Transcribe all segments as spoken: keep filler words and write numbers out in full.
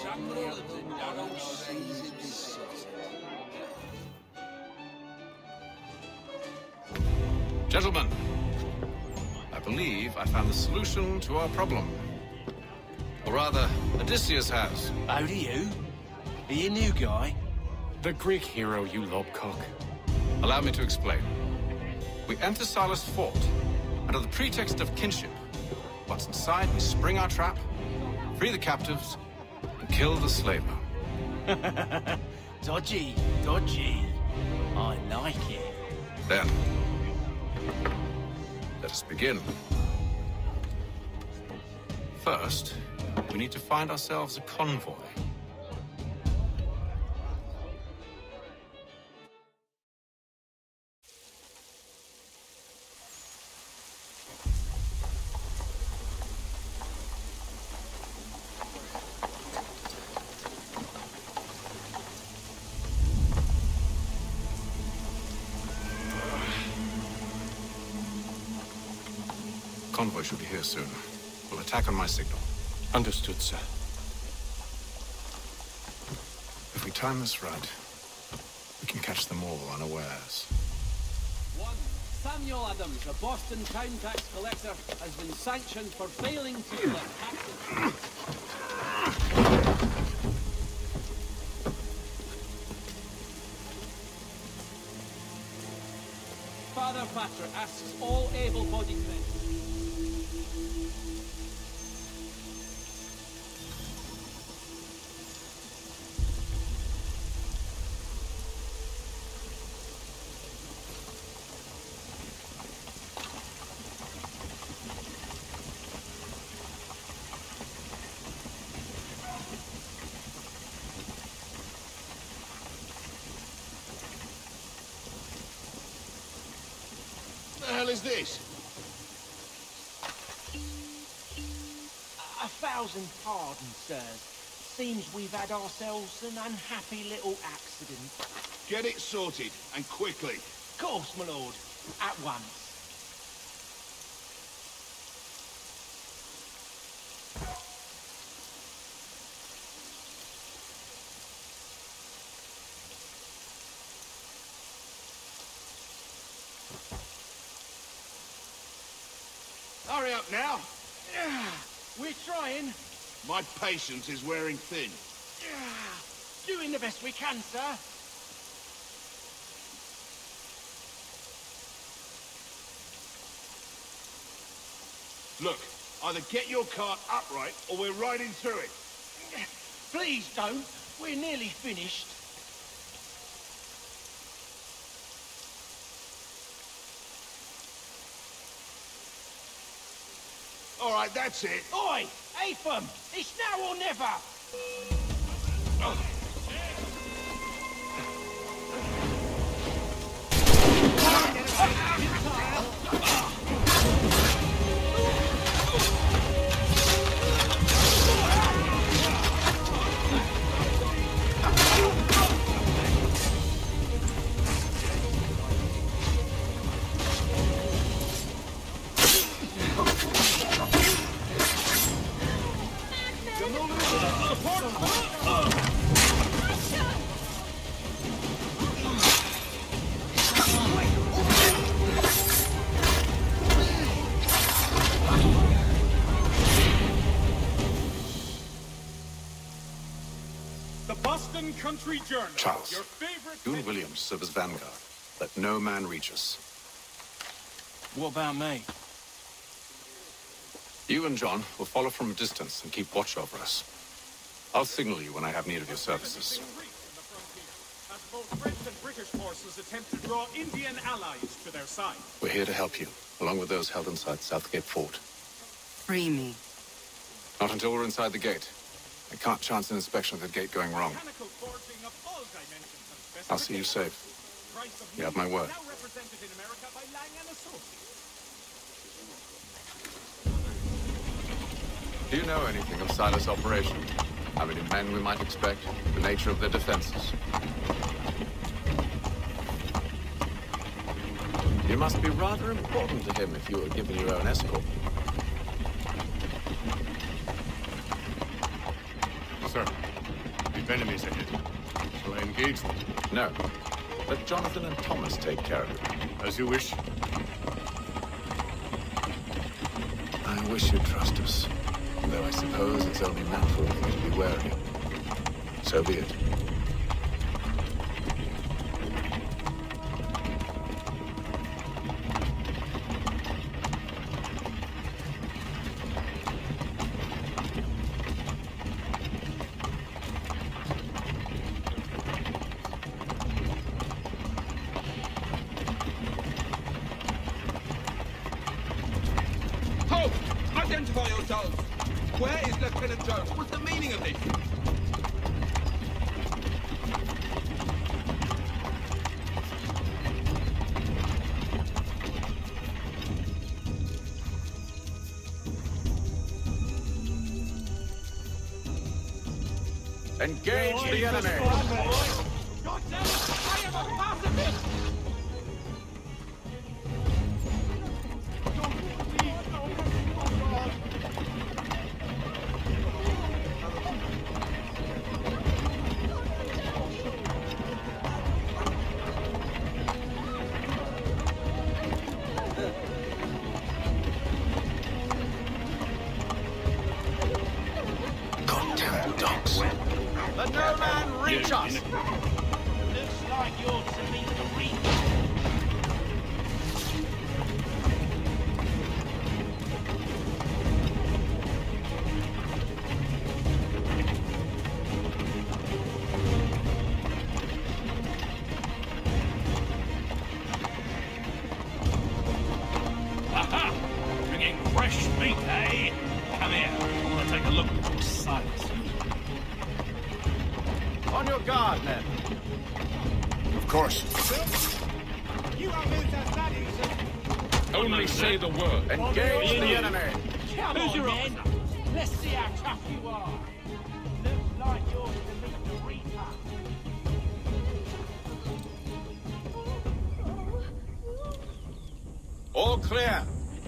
Gentlemen, I believe I found the solution to our problem. Or rather, Odysseus has. How do you? Are you a new guy? The Greek hero, you lobcock. Allow me to explain. We enter Silas' fort, under the pretext of kinship. Once inside, we spring our trap, free the captives, and kill the slaver. Dodgy, dodgy. I like it. Then, let us begin. First, we need to find ourselves a convoy. Convoy should be here soon. We'll attack on my signal. Understood, sir. If we time this right, we can catch them all unawares. One, Samuel Adams, a Boston Crown Tax collector, has been sanctioned for failing to collect taxes. Father Patra asks all able-bodied men. What the hell is this? A thousand pardons, sirs. Seems we've had ourselves an unhappy little accident. Get it sorted, and quickly. Of course, my lord. At once. Hurry up now. We're trying. My patience is wearing thin. Doing the best we can, sir. Look, either get your cart upright, or we're riding through it. Please don't. We're nearly finished. All right, that's it. Oi! Apham! It's now or never! Oh. Country Journal. Charles, Your favorite you and Williams serve as vanguard. Let no man reach us. What about me? You and John will follow from a distance and keep watch over us. I'll signal you when I have need of your services. As both French and British forces attempt to draw Indian allies to their side. We're here to help you, along with those held inside Southgate Fort. Free me. Not until we're inside the gate. I can't chance an inspection of the gate going wrong. I'll see you safe. You have my word. Do you know anything of Silas' operation? How many men we might expect? The nature of their defenses? You must be rather important to him if you were given your own escort. Sir, needs them? No. Let Jonathan and Thomas take care of it. As you wish. I wish you'd trust us. Though I suppose it's only natural for you to be wary. So be it. Identify yourselves! Where is Lieutenant Jones? What's the meaning of this? Engage the enemy! God damn it! I am a pacifist! Let no man reach us! Looks like you're to meet the reach. Aha! Bringing fresh meat, eh? Come here. I want to take a look at your sights. On your guard, men. Of course. You are moved as that easy. Only say the word. Engage the enemy! Come Who's on, your men. Let's see how tough you are. Looks like you're to meet the Reaper. All clear!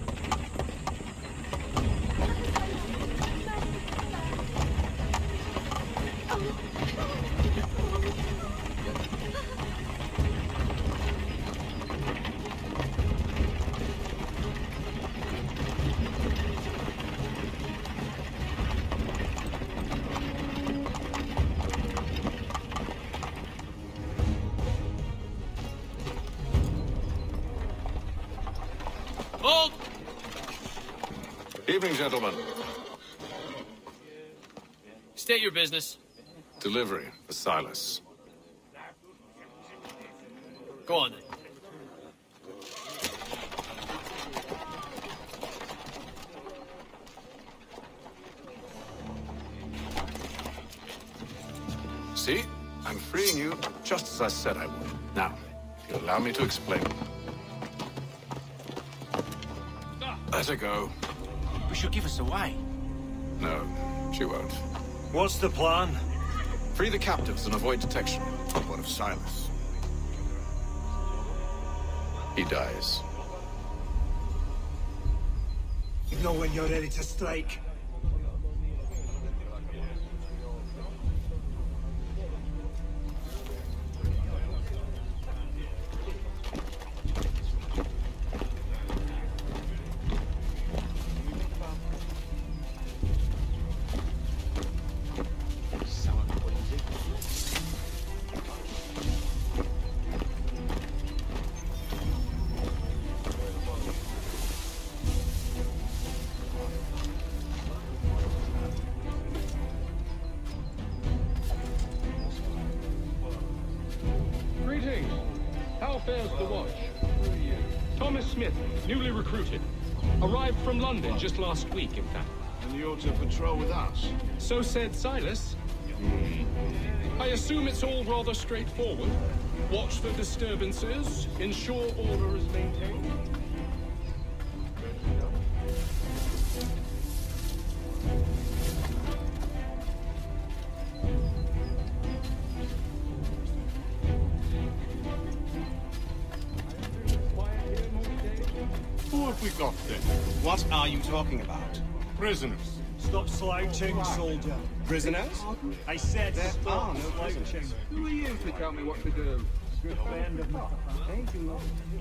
Hold! Evening, gentlemen. State your business. Delivery for Silas. Go on then. See? I'm freeing you just as I said I would. Now, if you allow me to explain. Let her go. But she'll give us away. No, she won't. What's the plan? Free the captives and avoid detection. What of Silas? He dies. You know when you're ready to strike. Greetings. How fares the watch? Thomas Smith, newly recruited. Arrived from London just last week, in fact. And you're to patrol with us? So said Silas. I assume it's all rather straightforward. Watch for disturbances, ensure order is maintained. Who have we got then? What are you talking about? Prisoners. Stop slouching, soldier. Prisoners? I said There stop are no slouching. prisoners. Who are you to tell me what to do? Good friend of mine. Thank you.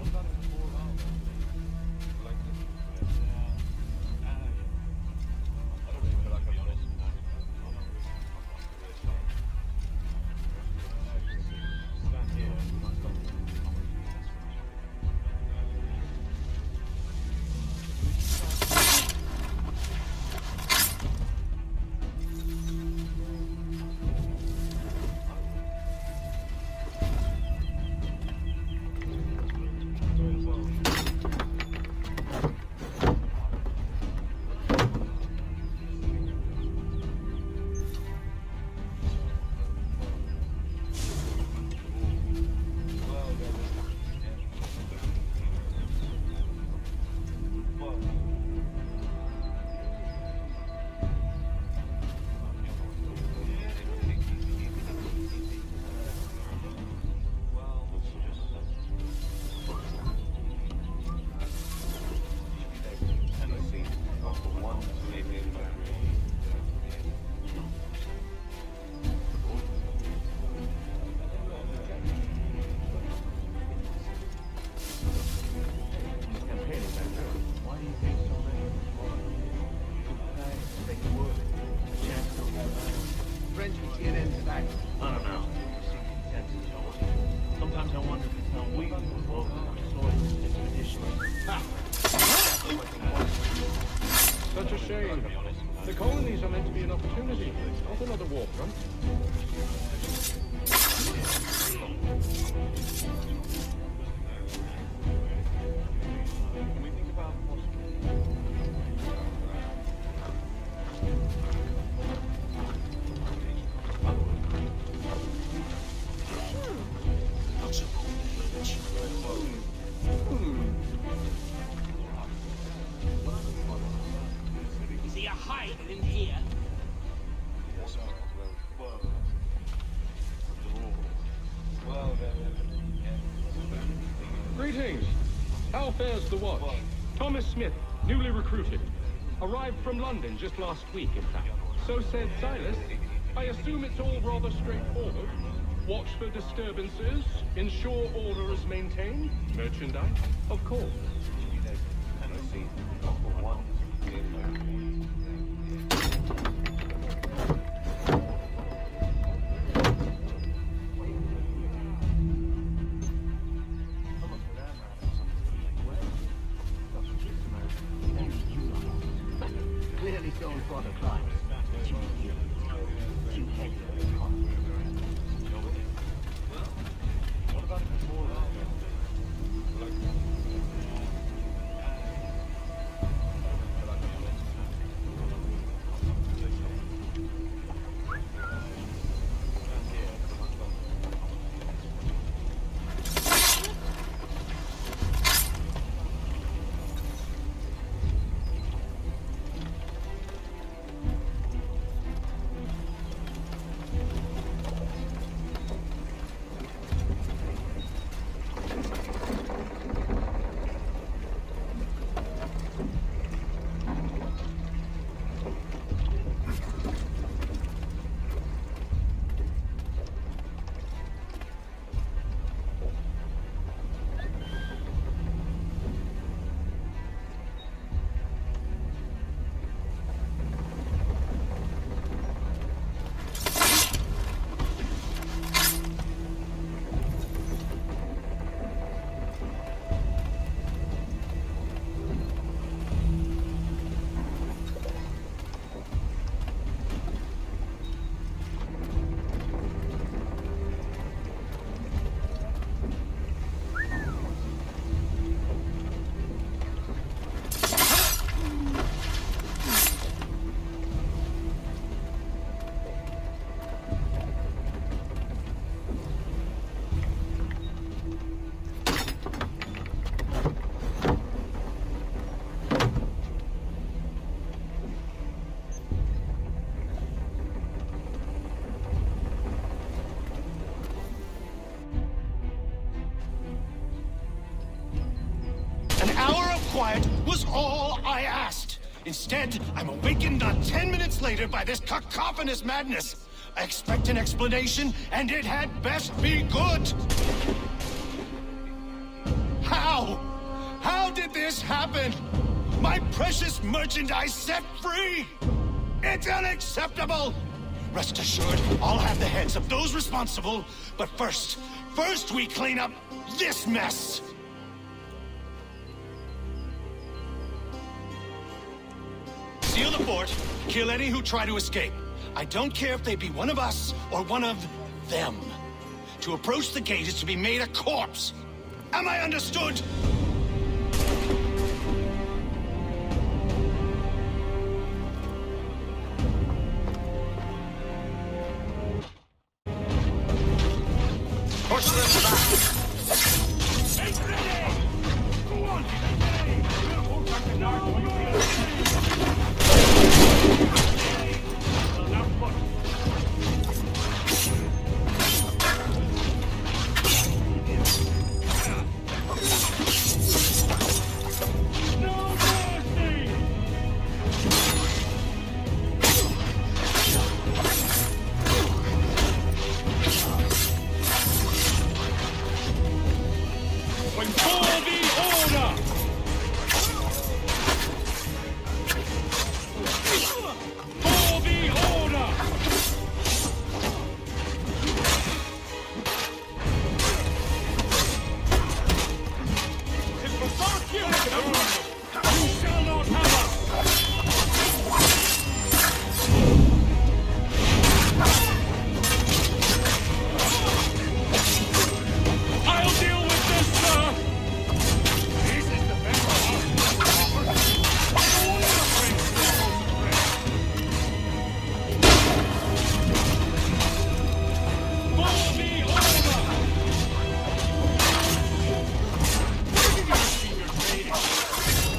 Such a shame. The colonies are meant to be an opportunity, not another war front. Can we think about Is he a hide in here? Greetings. How fares the watch? Thomas Smith, newly recruited. Arrived from London just last week, in fact. So said Silas. I assume it's all rather straightforward. Watch for disturbances, ensure order is maintained, merchandise, of course. Clearly going for the climb. Too heavy for the cost. An hour of quiet was all I asked. Instead, I'm awakened not ten minutes later by this cacophonous madness. I expect an explanation, and it had best be good. How? How did this happen? My precious merchandise set free? It's unacceptable! Rest assured, I'll have the heads of those responsible, but first, first we clean up this mess! Seal the fort, kill any who try to escape. I don't care if they be one of us or one of them. To approach the gate is to be made a corpse. Am I understood? Push them back! Make ready! Go on! Hold back the north while you feel it. Now push. No mercy! When for the order! For the order! It will not you! You shall not have us! I'll deal with this, sir! This is the best of For the order! our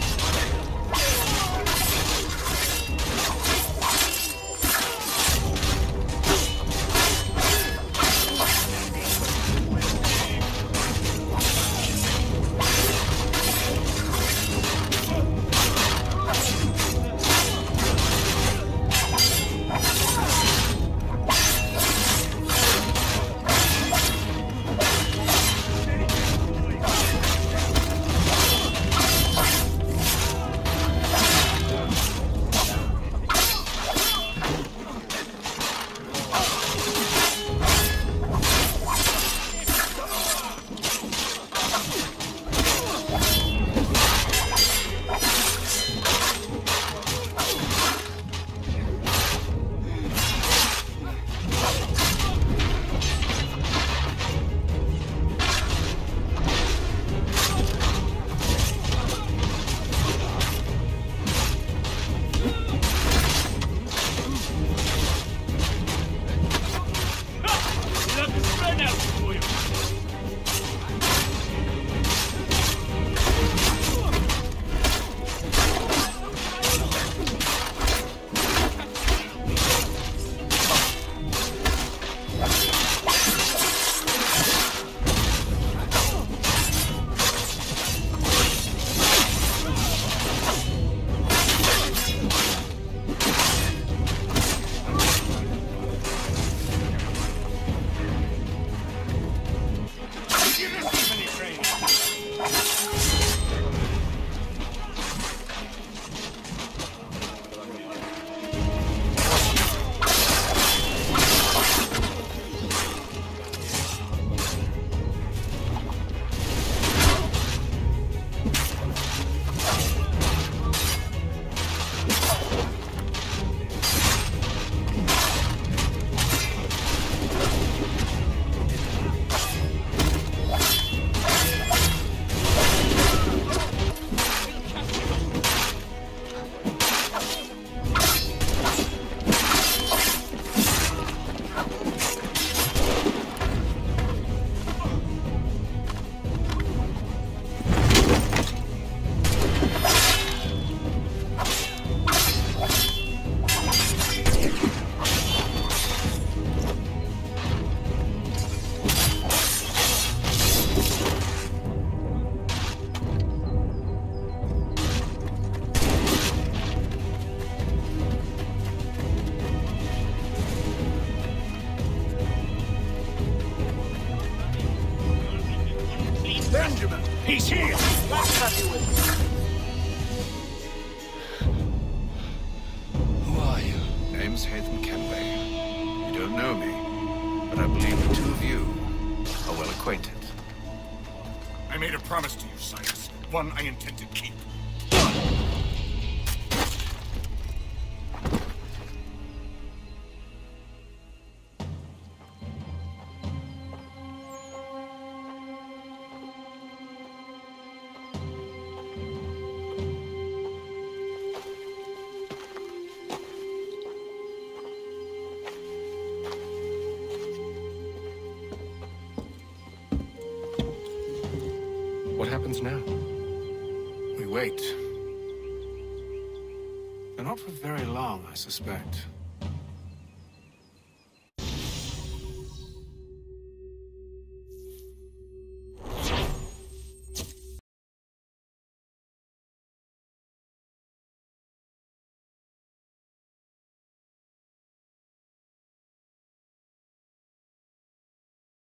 promise to you, Silas. One I intend to keep. What happens now? We wait. But not for very long, I suspect.